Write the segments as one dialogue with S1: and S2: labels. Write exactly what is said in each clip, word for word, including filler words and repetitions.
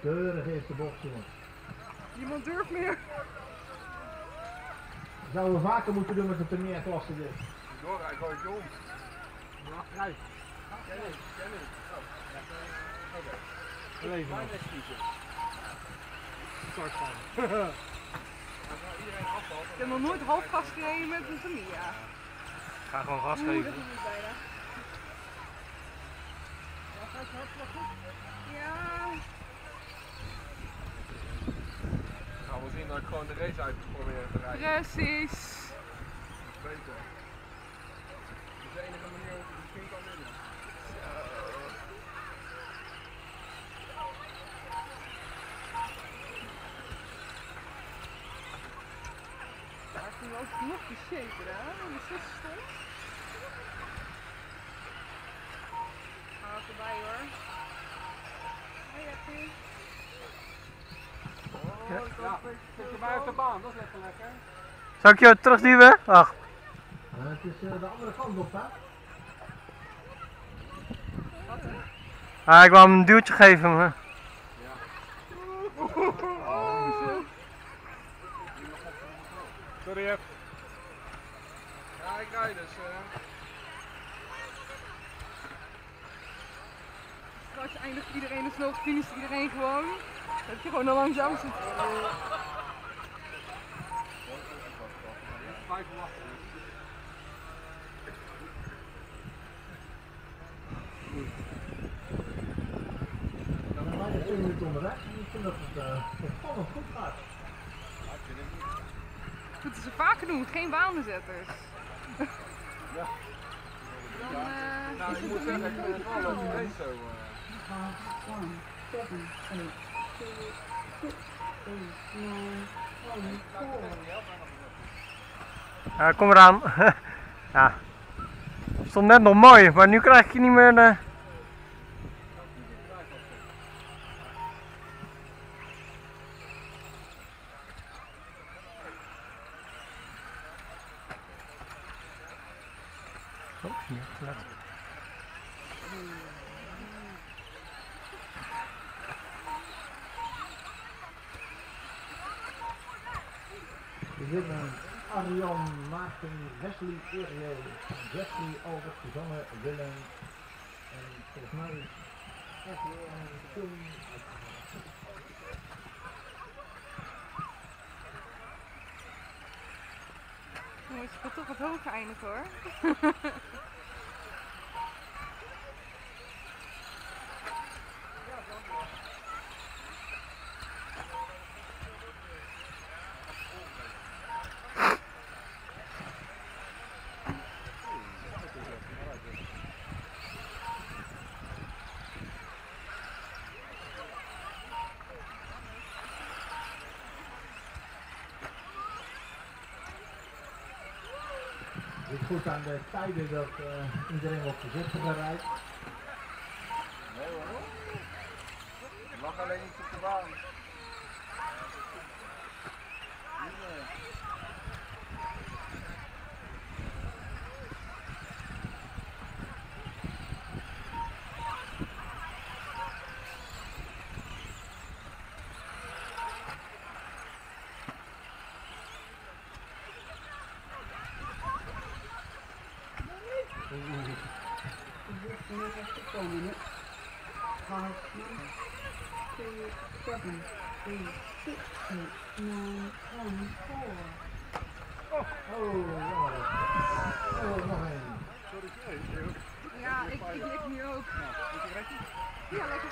S1: Keurig eerste bocht, jongen.
S2: Niemand durft meer.
S1: Dat zouden we vaker moeten doen met de premierklasse dit.
S3: Door, hij gooit je om.
S1: Ja, nee.
S3: Jij niet, jij niet. Oh. Oké.
S1: Leven.
S3: Mijn les kiezen.
S1: Start van.
S3: Iedereen afvalt.
S2: Ik heb nog nooit half gas gereden met een Tamiya.
S4: Ga gewoon gas
S2: Oeh, dat
S4: geven.
S2: is niet bijna.
S3: Ja, gaat je hartstikke goed.
S2: Ja.
S3: Nou, we zien dat ik gewoon de race uit probeer te rijden.
S2: Precies.
S3: Dat is beter. Dat is de enige manier hoe je misschien kan winnen.
S2: Maar ik vind ook nog die shaker, hè? Die zes stond. Haal het erbij hoor. Hoi Jappie.
S3: Ja, zet je bij op de baan, dat is lekker lekker.
S4: Zal ik je terugduwen? Wacht.
S1: Uh, het is uh, de andere kant op, hè?
S2: Wat er?
S4: Ah, ik wou hem een duwtje geven, maar...
S3: Ja.
S2: Oh.
S3: Sorry, Jeff. Ja, ik rijd dus. Uh...
S2: Straks eindigt iedereen de snelste finish, iedereen gewoon. Dat je gewoon al langzaam zit.
S3: Vijf wachten.
S1: Dan zijn we twee minuten onderweg en ik vind dat het uh, spannend goed gaat.
S2: Dat moeten ze vaker doen, geen banenzetters.
S3: Ja.
S2: Dan uh,
S3: Nou,
S2: is
S3: ik
S2: het
S3: moet
S2: er
S3: zeggen, ik
S2: niet
S3: vind het wel
S2: goed
S3: een leuke
S2: gekomen.
S3: race zo. Uh...
S4: Ja, kom eraan. Ja. Stond net nog mooi, maar nu krijg je niet meer de... Oh, niet gelet.
S1: We zitten Arjan, Maarten, Wesley, Uriel, Jeffrey, Albert, Suzanne, Willem en volgens mij Edwin en Tim.
S2: Jongens, ik wil toch wat hoger eindigen hoor.
S1: Het is goed aan de tijden dat uh, iedereen op voorzichtiger rijdt.
S3: Nee hoor. Je mag alleen niet op de baan.
S2: Ja, ik, ik lig nu ook. Ja, lekker.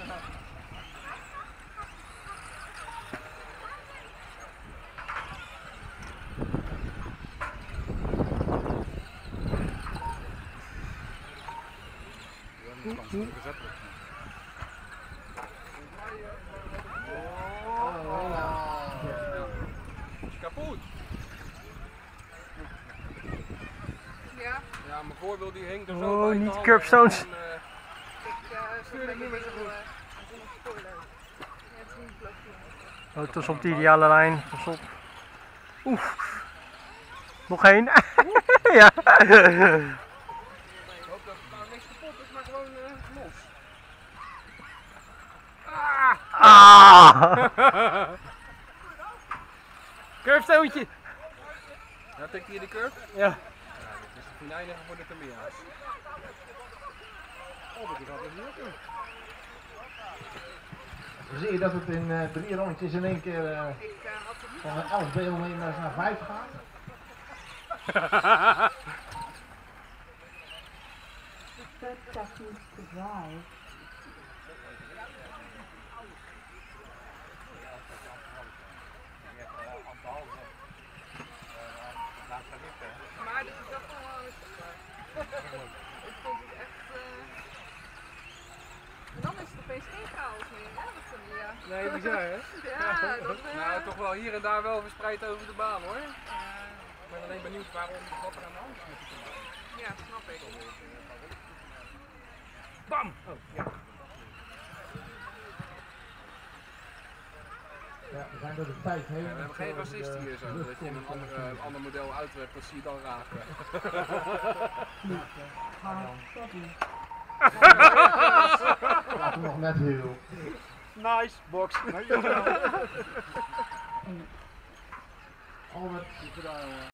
S3: Kapot.
S2: Ja,
S3: Ja, mijn voorwiel die hing er zo
S4: Oh,
S3: bij
S4: niet
S3: de hand
S4: curbstones.
S3: en, uh,
S2: ik uh, stuur het niet meer zo goed. Het is een spoiler. Ja, het is niet blokje.
S4: Oh, het is op de ideale lijn. Pas op. Oef. Nog één. Ja.
S3: ik hoop dat het nou niks kapot is, maar gewoon uh, los.
S4: Ah. Ah! Curvestoontje.
S3: Ja, tikt hier de curve?
S4: Ja.
S3: Ja, dit is de finale voor de Tamiya's. Oh, dat gaat er niet op.
S1: Dan zie je dat het in uh, drie rondjes in één keer uh,
S2: Ik uh, had het niet
S1: van een elf deelnemers naar vijf gaat.
S5: third seconds to drive.
S2: maar dit is echt wel ik vond het echt uh... en dan is het opeens geen chaos meer, hè, dat is ja.
S3: Nee, bizar hè?
S2: Ja, dat uh...
S3: Nou, toch wel hier en daar wel verspreid over de baan hoor. Ik ben alleen benieuwd waarom wat er aan de hand is met die baan.
S2: ja, snap ik.
S3: Bam! Oh, ja.
S1: Ja, we zijn door de tijd heen.
S3: Ja, we hebben geen racisten hier zo, dat je een ander, uh, ander model uitwerkt, dat zie je dan raken.
S1: Laten we nog net heel.
S4: Nice box.
S1: Albert.